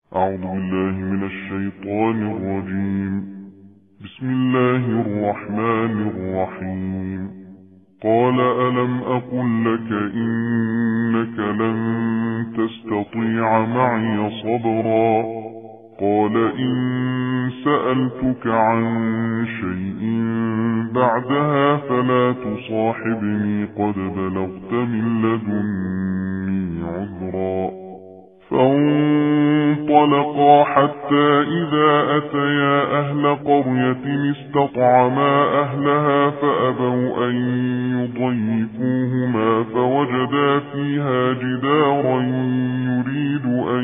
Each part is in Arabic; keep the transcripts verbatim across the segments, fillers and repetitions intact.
أعوذ بالله من الشيطان الرجيم. بسم الله الرحمن الرحيم. قال ألم أقل لك إنك لن تستطيع معي صبرا قال إن سألتك عن شيء بعدها فلا تصاحبني قد بلغت من لدني عذرا. فانطلقا حتى إذا أتيا أهل قرية استطعما أهلها فأبوا أن يضيفوهما فوجدا فيها جدارا يريد أن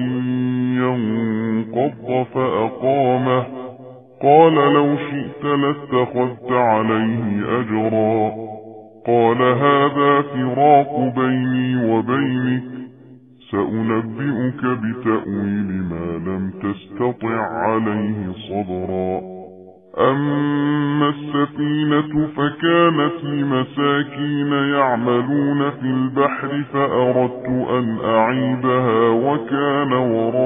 ينقض فأقامه قال لو شئت لاتخذت عليه أجرا. قال هذا فراق بيني وبينك سأنبئك بتأويل ما لم تستطع عليه صبرا. أما السفينة فكانت لمساكين يعملون في البحر فأردت أن أعيبها وكان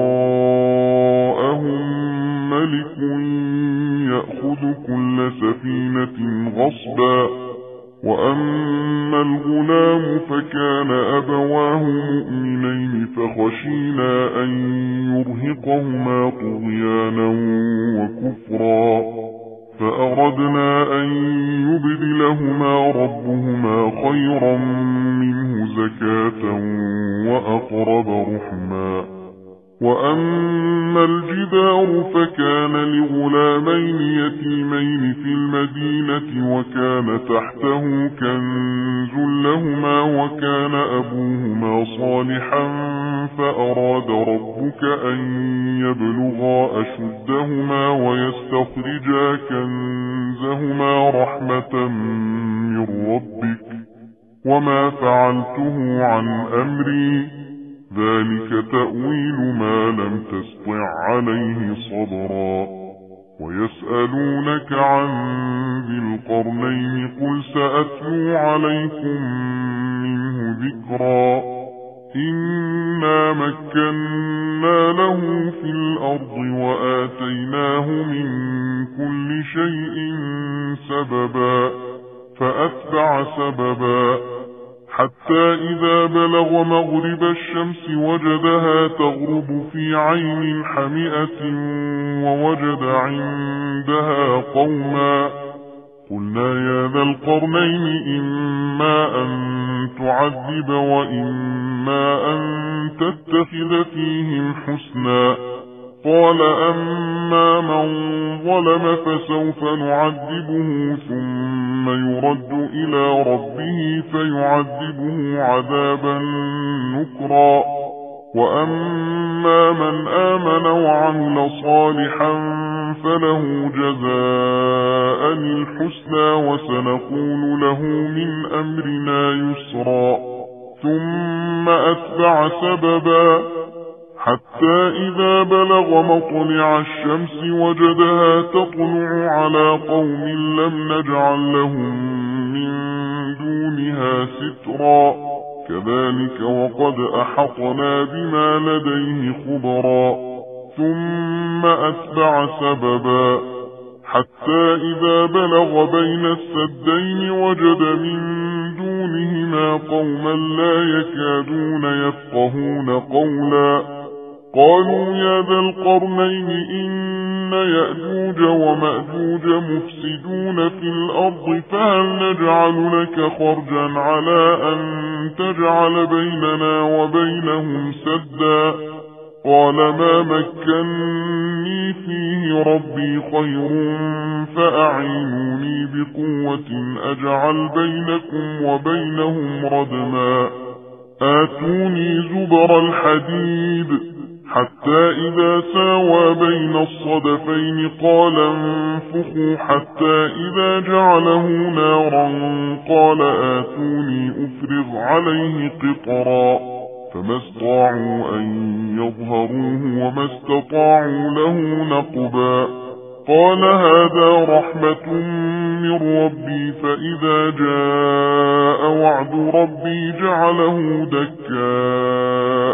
وراءهم ملك يأخذ كل سفينة غصبا. وأما الغلام فكان أبواه مؤمنين فخشينا أن يرهقهما طغيانا وكفرا فأردنا أن يبدلهما ربهما خيرا منه زكاة وأقرب رحما. وأما الجدار فكان لغلامين يتيمين في المدينة وكان تحته كنز لهما وكان أبوهما صالحا فأراد ربك أن يبلغا أشدهما ويستخرجا كنزهما رحمة من ربك وما فعلته عن أمري ذلك تأويل ما لم تستطع عليه صبرا. ويسألونك عن ذي القرنين قل سأتلو عليكم منه ذكرا. إنا مكنا له في الأرض وآتيناه من كل شيء سببا فأتبع سببا حتى إذا بلغ مغرب الشمس وجدها تغرب في عين حمئة ووجد عندها قوما قلنا يا ذا القرنين إما أن تعذب وإما أن تتخذ فيهم حسنا قال أما من ظلم فسوف نعذبه ثم يرد إلى ربه فيعذبه عذابا نكرا وأما من آمن وعمل صالحا فله جزاء الحسنى وسنقول له من أمرنا يسرا. ثم أتبع سببا حتى إذا بلغ مطلع الشمس وجدها تطلع على قوم لم نجعل لهم من دونها سترا كذلك وقد أحطنا بما لديه خبرا. ثم أتبع سببا حتى إذا بلغ بين السدين وجد من دونهما قوما لا يكادون يفقهون قولا قالوا يا ذا القرنين إن يأجوج ومأجوج مفسدون في الأرض فهل نجعل لك خرجا على أن تجعل بيننا وبينهم سدا قال ما مكني فيه ربي خير فأعينوني بقوة أجعل بينكم وبينهم ردما. آتوني زبر الحديد حتى إذا ساوى بين الصدفين قال انفخوا حتى إذا جعله نارا قال آتوني أفرغ عليه قطرا فما استطاعوا أن يظهروه وما استطاعوا له نقبا. قال هذا رحمة من ربي فإذا جاء وعد ربي جعله دكاء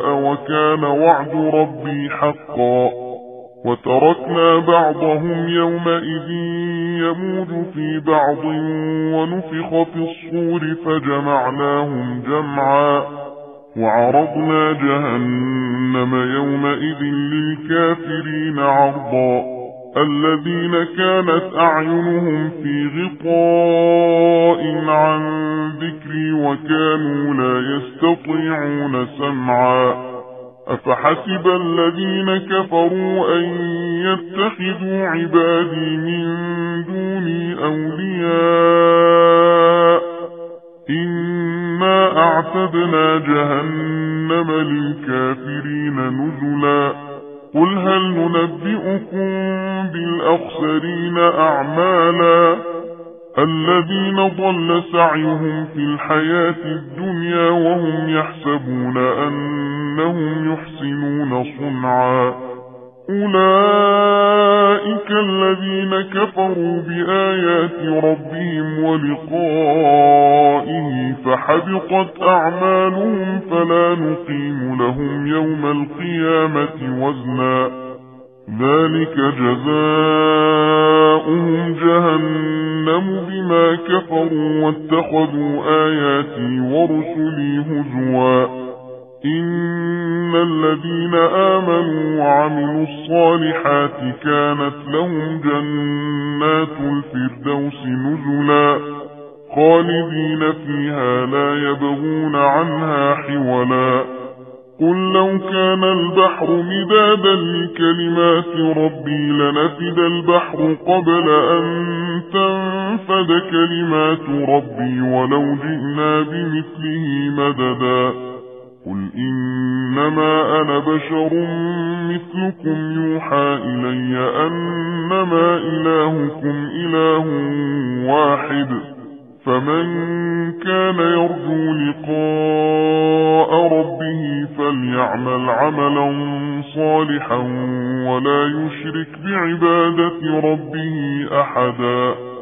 شاء وكان وعد ربي حقا. وتركنا بعضهم يومئذ يموج في بعض ونفخ في الصور فجمعناهم جمعا وعرضنا جهنم يومئذ للكافرين عرضا الذين كانت أعينهم في غطاء عن ذكري وكانوا لا يستطيعون سمعا. أفحسب الذين كفروا أن يتخذوا عبادي من دوني أولياء إنا أعتدنا جهنم للكافرين نزلا. قل هل ننبئكم بالأخسرين أعمالا الذين ضل سعيهم في الحياة الدنيا وهم يحسبون أنهم يحسنون صنعا. أولئك الذين كفروا بآيات ربهم ولقائه فحبطت أعمالهم فلا نقيم لهم يوم القيامة وزنا ذلك جزاؤهم جهنم بما كفروا واتخذوا آياتي ورسلي هزوا. إن الذين آمنوا وعملوا الصالحات كانت لهم جنات الفردوس نزلا خالدين فيها لا يبغون عنها حولا. قل لو كان البحر مدادا لكلمات ربي لنفد البحر قبل أن تنفد كلمات ربي ولو جئنا بمثله مددا. قل إنما أنا بشر مثلكم يوحى إلي أنما إلهكم إله واحد فمن كان يرجو لقاء ربه فليعمل عملا صالحا ولا يشرك بعبادة ربه أحدا.